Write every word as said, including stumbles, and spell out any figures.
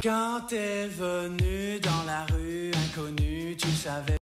Quand t'es venu dans la rue inconnue, tu savais